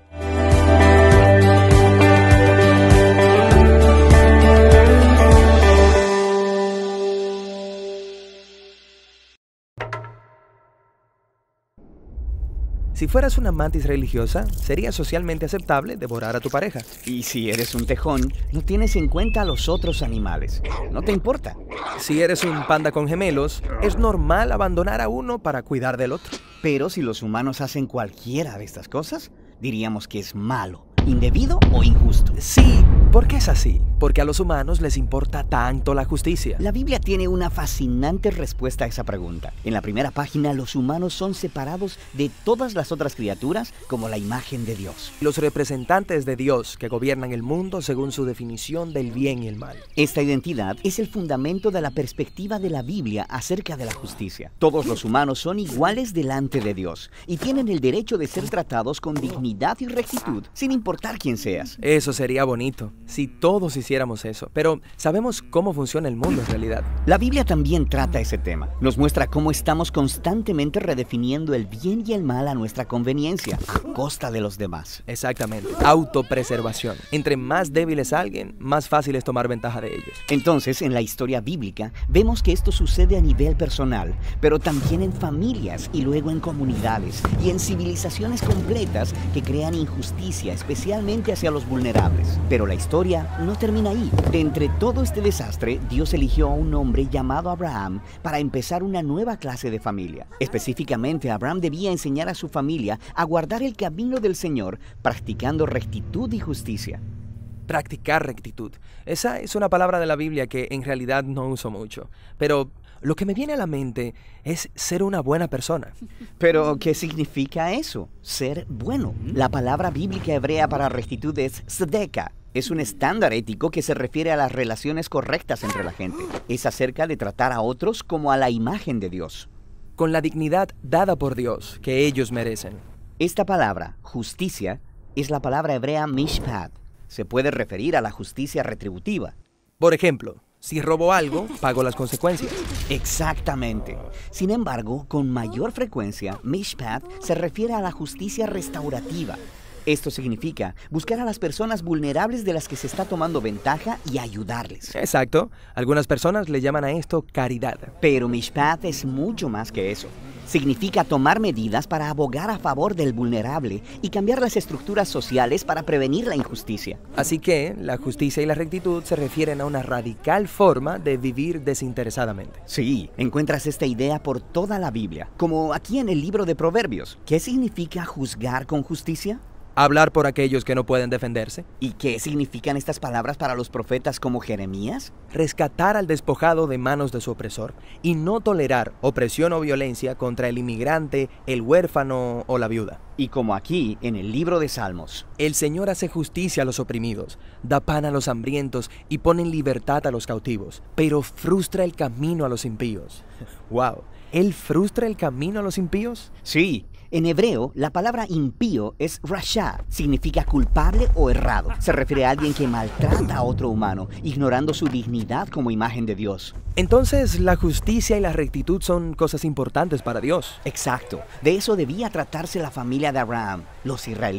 Speaker 8: Si fueras una mantis religiosa, sería socialmente aceptable devorar a tu pareja.
Speaker 9: Y si eres un tejón, no tienes en cuenta a los otros animales. No te importa.
Speaker 8: Si eres un panda con gemelos, es normal abandonar a uno para cuidar del otro.
Speaker 9: Pero si los humanos hacen cualquiera de estas cosas, diríamos que es malo, indebido o injusto.
Speaker 8: Sí, ¿por qué es así? Porque a los humanos les importa tanto la justicia.
Speaker 9: La Biblia tiene una fascinante respuesta a esa pregunta. En la primera página, los humanos son separados de todas las otras criaturas como la imagen de Dios.
Speaker 8: Los representantes de Dios que gobiernan el mundo según su definición del bien y el mal.
Speaker 9: Esta identidad es el fundamento de la perspectiva de la Biblia acerca de la justicia. Todos los humanos son iguales delante de Dios y tienen el derecho de ser tratados con dignidad y rectitud, sin importar quién seas.
Speaker 8: Eso sería bonito, si todos hiciéramos eso. Pero ¿sabemos cómo funciona el mundo en realidad?
Speaker 9: La Biblia también trata ese tema. Nos muestra cómo estamos constantemente redefiniendo el bien y el mal a nuestra conveniencia, a costa de los demás.
Speaker 8: Exactamente. Autopreservación. Entre más débil es alguien, más fácil es tomar ventaja de ellos.
Speaker 9: Entonces, en la historia bíblica, vemos que esto sucede a nivel personal, pero también en familias y luego en comunidades y en civilizaciones completas que crean injusticia, especialmente hacia los vulnerables. Pero la historia no termina ahí. De entre todo este desastre, Dios eligió a un hombre llamado Abraham para empezar una nueva clase de familia. Específicamente, Abraham debía enseñar a su familia a guardar el camino del Señor, practicando rectitud y justicia.
Speaker 8: Practicar rectitud. Esa es una palabra de la Biblia que en realidad no uso mucho. Pero lo que me viene a la mente es ser una buena persona.
Speaker 9: ¿Pero qué significa eso? Ser bueno. La palabra bíblica hebrea para rectitud es tzedekah. Es un estándar ético que se refiere a las relaciones correctas entre la gente. Es acerca de tratar a otros como a la imagen de Dios.
Speaker 8: Con la dignidad dada por Dios que ellos merecen.
Speaker 9: Esta palabra, justicia, es la palabra hebrea mishpat. Se puede referir a la justicia retributiva.
Speaker 8: Por ejemplo, si robo algo, pago las consecuencias.
Speaker 9: Exactamente. Sin embargo, con mayor frecuencia, mishpat se refiere a la justicia restaurativa. Esto significa buscar a las personas vulnerables de las que se está tomando ventaja y ayudarles.
Speaker 8: Exacto. Algunas personas le llaman a esto caridad.
Speaker 9: Pero mishpat es mucho más que eso. Significa tomar medidas para abogar a favor del vulnerable y cambiar las estructuras sociales para prevenir la injusticia.
Speaker 8: Así que la justicia y la rectitud se refieren a una radical forma de vivir desinteresadamente.
Speaker 9: Sí, encuentras esta idea por toda la Biblia, como aquí en el libro de Proverbios. ¿Qué significa juzgar con justicia?
Speaker 8: Hablar por aquellos que no pueden defenderse.
Speaker 9: ¿Y qué significan estas palabras para los profetas como Jeremías?
Speaker 8: Rescatar al despojado de manos de su opresor y no tolerar opresión o violencia contra el inmigrante, el huérfano o la viuda.
Speaker 9: Y como aquí en el libro de Salmos,
Speaker 8: el Señor hace justicia a los oprimidos, da pan a los hambrientos y pone en libertad a los cautivos, pero frustra el camino a los impíos. ¡Wow! ¿Él frustra el camino a los impíos?
Speaker 9: Sí. En hebreo, la palabra impío es rasha, significa culpable o errado. Se refiere a alguien que maltrata a otro humano, ignorando su dignidad como imagen de Dios.
Speaker 8: Entonces, la justicia y la rectitud son cosas importantes para Dios.
Speaker 9: Exacto. De eso debía tratarse la familia de Abraham, los israelitas.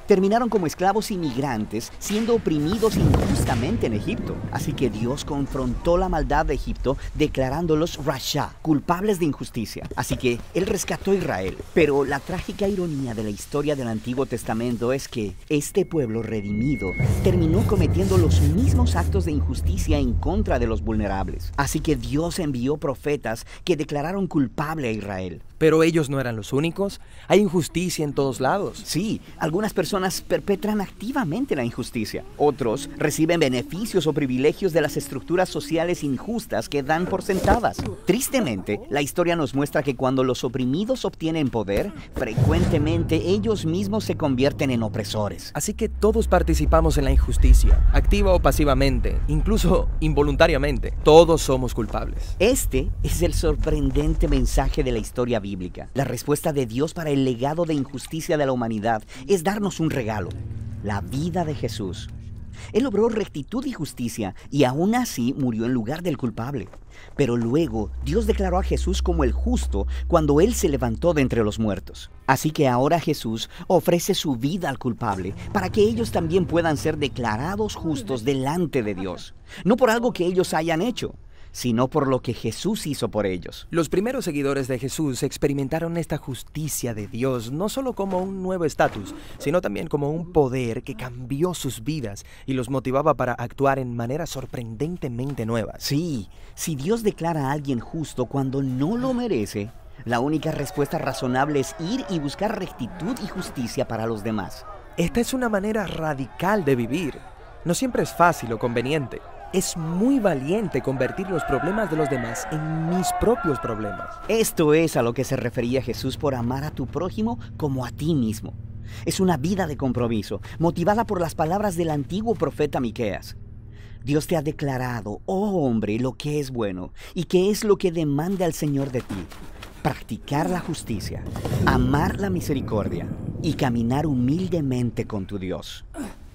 Speaker 9: terminaron como esclavos inmigrantes siendo oprimidos injustamente en Egipto. Así que Dios confrontó la maldad de Egipto declarándolos rasha, culpables de injusticia. Así que Él rescató a Israel. Pero la trágica ironía de la historia del Antiguo Testamento es que este pueblo redimido terminó cometiendo los mismos actos de injusticia en contra de los vulnerables. Así que Dios envió profetas que declararon culpable a Israel.
Speaker 8: Pero ellos no eran los únicos. Hay injusticia en todos lados.
Speaker 9: Sí, algunas personas perpetran activamente la injusticia. Otros reciben beneficios o privilegios de las estructuras sociales injustas que dan por sentadas. Tristemente, la historia nos muestra que cuando los oprimidos obtienen poder, frecuentemente ellos mismos se convierten en opresores.
Speaker 8: Así que todos participamos en la injusticia, activa o pasivamente, incluso involuntariamente. Todos somos culpables.
Speaker 9: Este es el sorprendente mensaje de la historia bíblica. La respuesta de Dios para el legado de injusticia de la humanidad es darnos un regalo: la vida de Jesús. Él obró rectitud y justicia y aún así murió en lugar del culpable. Pero luego Dios declaró a Jesús como el justo cuando Él se levantó de entre los muertos. Así que ahora Jesús ofrece su vida al culpable para que ellos también puedan ser declarados justos delante de Dios. No por algo que ellos hayan hecho, sino por lo que Jesús hizo por ellos.
Speaker 8: Los primeros seguidores de Jesús experimentaron esta justicia de Dios no solo como un nuevo estatus, sino también como un poder que cambió sus vidas y los motivaba para actuar en maneras sorprendentemente nuevas.
Speaker 9: Sí, si Dios declara a alguien justo cuando no lo merece, la única respuesta razonable es ir y buscar rectitud y justicia para los demás.
Speaker 8: Esta es una manera radical de vivir. No siempre es fácil o conveniente. Es muy valiente convertir los problemas de los demás en mis propios problemas.
Speaker 9: Esto es a lo que se refería Jesús por amar a tu prójimo como a ti mismo. Es una vida de compromiso, motivada por las palabras del antiguo profeta Miqueas. Dios te ha declarado, oh hombre, lo que es bueno y qué es lo que demanda el Señor de ti: practicar la justicia, amar la misericordia y caminar humildemente con tu Dios.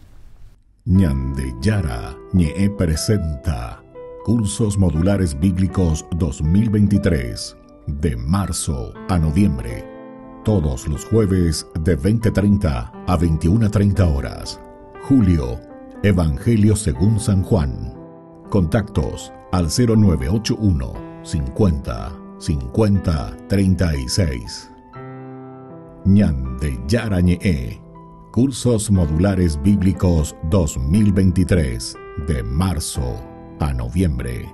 Speaker 5: Ñande Yara Ñe presenta Cursos Modulares Bíblicos 2023, de marzo a noviembre. Todos los jueves de 20:30 a 21:30 horas. Julio, Evangelio según San Juan. Contactos al 0981 50 50 36. Ñande Yara Ñe. Cursos Modulares Bíblicos 2023, de marzo a noviembre.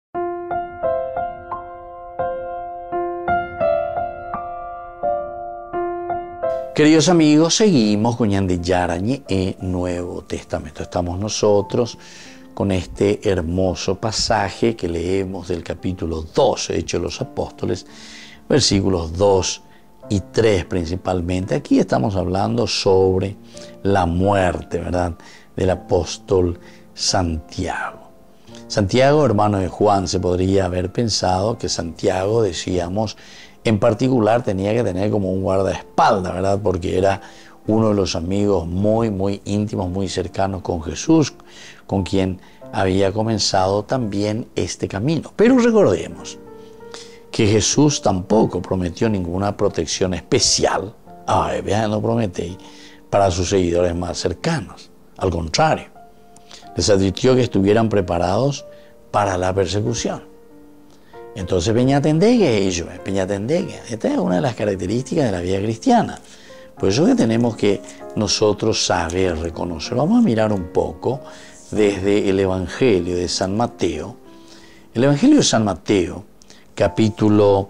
Speaker 1: Queridos amigos, seguimos con Ñande Yarañe Nuevo Testamento. Estamos nosotros con este hermoso pasaje que leemos del capítulo 12, Hechos de los Apóstoles, versículos 2 y 3 principalmente. Aquí estamos hablando sobre la muerte, ¿verdad?, del apóstol Santiago. Santiago, hermano de Juan, se podría haber pensado que Santiago, decíamos, en particular tenía que tener como un guardaespaldas, ¿verdad?, porque era uno de los amigos muy íntimos, muy cercanos con Jesús, con quien había comenzado también este camino. Pero recordemos que Jesús tampoco prometió ninguna protección especial, no prometí, para sus seguidores más cercanos. Al contrario, les advirtió que estuvieran preparados para la persecución. Entonces, peñatendegue ellos, peñatendegue. Esta es una de las características de la vida cristiana. Por eso que tenemos que nosotros saber reconocer. Vamos a mirar un poco desde el Evangelio de San Mateo. El Evangelio de San Mateo, capítulo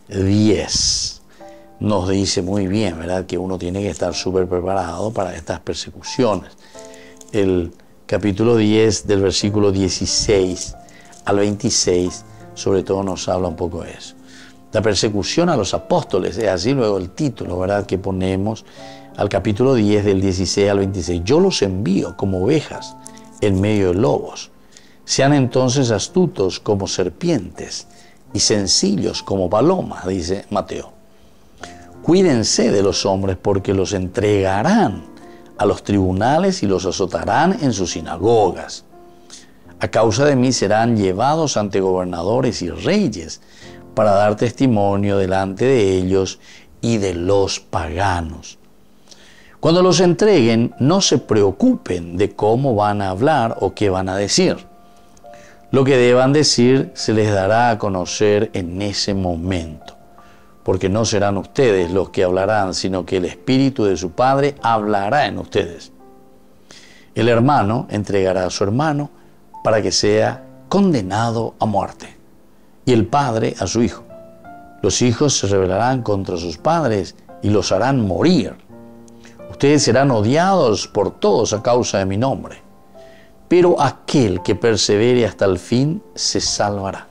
Speaker 1: 10, nos dice muy bien, ¿verdad?, que uno tiene que estar súper preparado para estas persecuciones. El capítulo 10, del versículo 16 al 26, sobre todo nos habla un poco de eso. La persecución a los apóstoles, es así luego el título, ¿verdad?, que ponemos al capítulo 10, del 16 al 26. Yo los envío como ovejas en medio de lobos. Sean entonces astutos como serpientes y sencillos como palomas, dice Mateo. Cuídense de los hombres porque los entregarán a los tribunales y los azotarán en sus sinagogas. A causa de mí serán llevados ante gobernadores y reyes para dar testimonio delante de ellos y de los paganos. Cuando los entreguen, no se preocupen de cómo van a hablar o qué van a decir. Lo que deban decir se les dará a conocer en ese momento, porque no serán ustedes los que hablarán, sino que el Espíritu de su Padre hablará en ustedes. El hermano entregará a su hermano para que sea condenado a muerte, y el padre a su hijo. Los hijos se rebelarán contra sus padres y los harán morir. Ustedes serán odiados por todos a causa de mi nombre, pero aquel que persevere hasta el fin se salvará.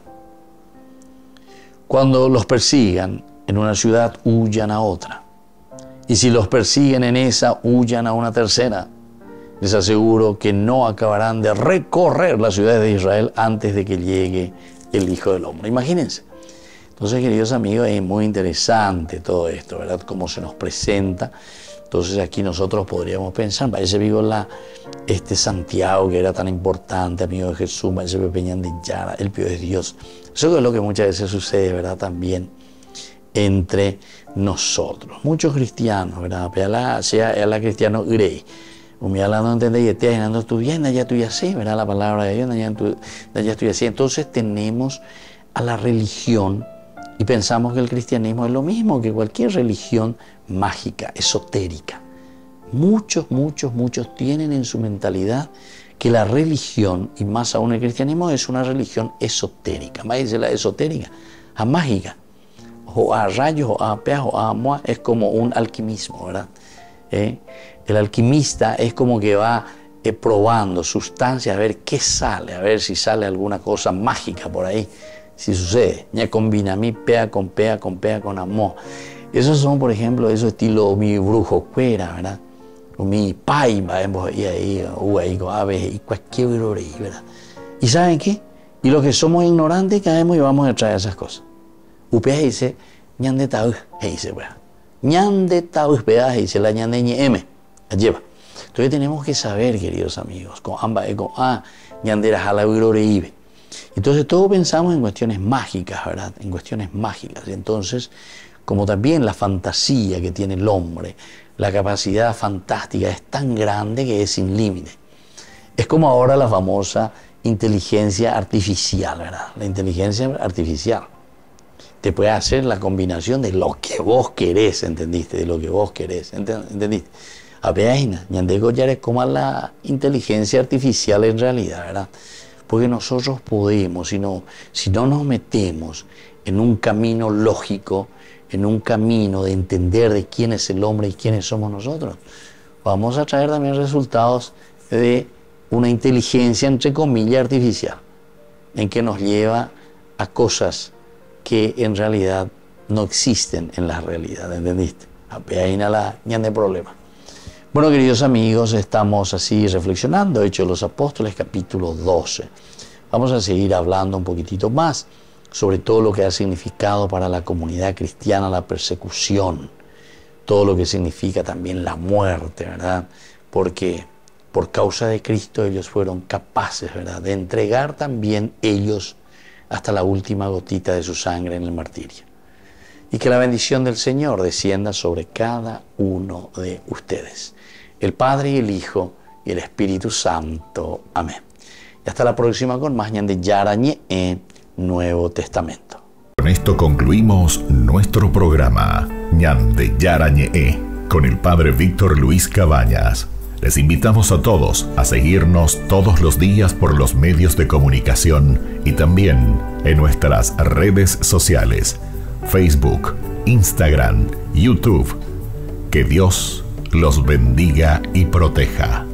Speaker 1: Cuando los persigan en una ciudad, huyan a otra. Y si los persiguen en esa, huyan a una tercera. Les aseguro que no acabarán de recorrer las ciudades de Israel antes de que llegue el Hijo del Hombre. Imagínense. Entonces, queridos amigos, es muy interesante todo esto, ¿verdad? Cómo se nos presenta. Entonces aquí nosotros podríamos pensar, ese vivo Santiago, que era tan importante, amigo de Jesús, ese Pepeñán de Yara, el Pío de Dios. Eso es lo que muchas veces sucede, ¿verdad? También entre nosotros. Muchos cristianos, ¿verdad? Sea la cristiano grey. No entendéis, estoy estudiando, ya estoy así, ¿verdad? La palabra de Dios, ya estoy así. Entonces tenemos a la religión y pensamos que el cristianismo es lo mismo que cualquier religión mágica, esotérica. Muchos tienen en su mentalidad que la religión, y más aún el cristianismo, es una religión esotérica. Más dice la esotérica, a mágica, o a rayos, o a peas, o a amor, es como un alquimismo, ¿verdad? El alquimista es como que va probando sustancias a ver qué sale, a ver si sale alguna cosa mágica por ahí, si sucede. Ya combina mi pea con amor. Esos son, por ejemplo, esos estilos mi brujo cuera, ¿verdad? O mi paima, y ahí, y cualquier ¿verdad? ¿Y saben qué? Y los que somos ignorantes caemos y vamos a traer esas cosas. Upea dice, ñande tau, dice, ¿verdad? Ñande tau, dice la ñande ñeme, lleva. Entonces tenemos que saber, queridos amigos, con ambas, ñande la jala ibe. Entonces todos pensamos en cuestiones mágicas, ¿verdad? En cuestiones mágicas. Entonces, como también la fantasía que tiene el hombre, la capacidad fantástica es tan grande que es sin límite. Es como ahora la famosa inteligencia artificial, ¿verdad? La inteligencia artificial te puede hacer la combinación de lo que vos querés, ¿entendiste? De lo que vos querés, ¿entendiste? Apenas, ñandego ya es como la inteligencia artificial en realidad, ¿verdad? Porque nosotros podemos, si no nos metemos en un camino lógico, en un camino de entender de quién es el hombre y quiénes somos nosotros, vamos a traer también resultados de una inteligencia, entre comillas, artificial, en que nos lleva a cosas que en realidad no existen en la realidad, ¿entendiste? Ahí nada, ni de problema. Bueno, queridos amigos, estamos así reflexionando, Hechos de los Apóstoles, capítulo 12. Vamos a seguir hablando un poquitito más sobre todo lo que ha significado para la comunidad cristiana la persecución, todo lo que significa también la muerte, ¿verdad? Porque por causa de Cristo ellos fueron capaces, ¿verdad?, de entregar también ellos hasta la última gotita de su sangre en el martirio. Y que la bendición del Señor descienda sobre cada uno de ustedes, el Padre y el Hijo y el Espíritu Santo. Amén. Y hasta la próxima con más ñande Yarañe Nuevo Testamento.
Speaker 5: Con esto concluimos nuestro programa ñande Yarañe con el Padre Víctor Luis Cabañas. Les invitamos a todos a seguirnos todos los días por los medios de comunicación y también en nuestras redes sociales, Facebook, Instagram, YouTube. Que Dios los bendiga y proteja.